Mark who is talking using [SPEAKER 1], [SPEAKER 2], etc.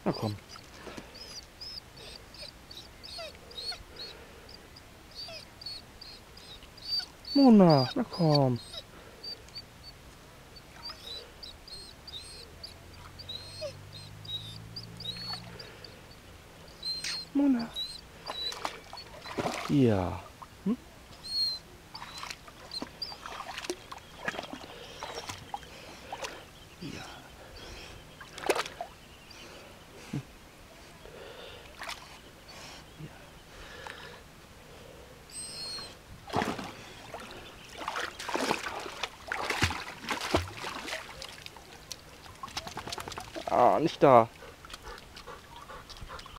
[SPEAKER 1] Na komm. Mona, na komm. Mona. Ja. Hm? Ja. Hm. Ja. Ah, nicht da.